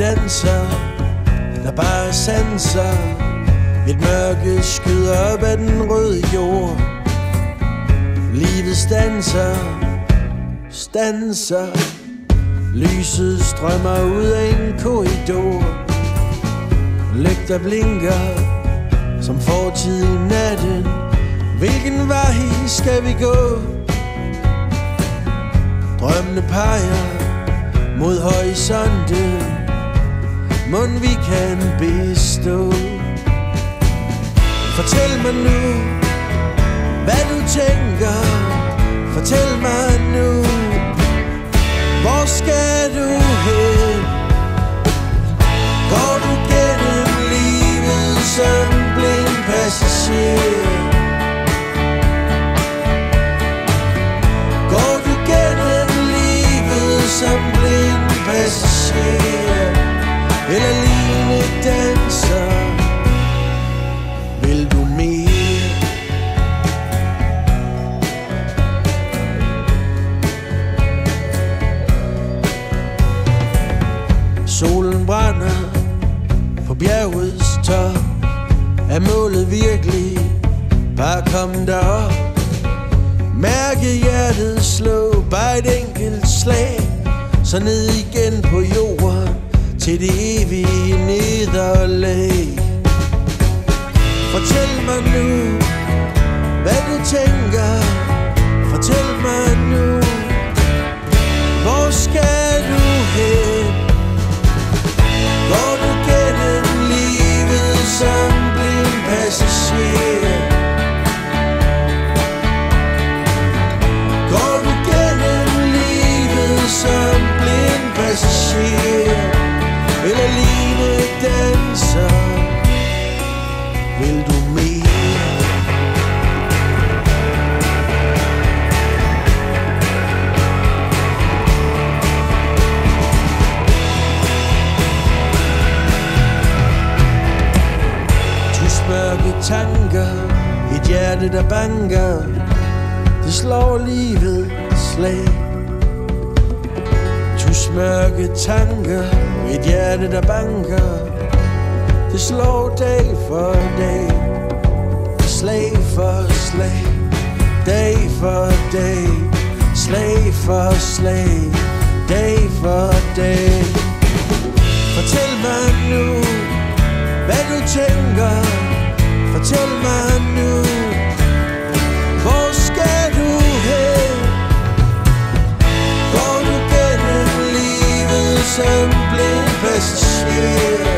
danser, der bare sanser. Et mørke skyder op af den røde jord. Livet stanser, stanser. Lyset strømmer ud af en korridor. Lygter blinker som fortid i natten. Hvilken vej skal vi gå? Drømmene peger mod horisonten. Mon vi kan bestå. Fortæl mig nu, hvad du tænker. Fortæl mig nu, hvor skal du hen? Går du gennem livet som blind passager? Går du gennem livet som blind passager? Eller linedanser? Vil du mere? Solen brænder på bjergets top. Er målet virkelig? Bare kom derop. Mærke hjertet slå. Bare et enkelt slag. Så ned igen på jorden. Til det evige nederlag. Fortæl mig nu, hvad du tænker. Fortæl mig nu, hvor skal du hen? Går du gennem livet som blind passager? Går du gennem livet som blind passager? Eller linedanser? Vil du mere? Mørke tanker, et hjerte der banker, det slår livet slag. Tusmørke tanker, et hjerte der banker, det slår dag for dag. Slag for slag, dag for dag. Slag for slag, dag for dag. Fortæl mig nu, hvad du tænker. Fortæl mig nu, hvor skal du hen? Går du gennem livet som blind passager?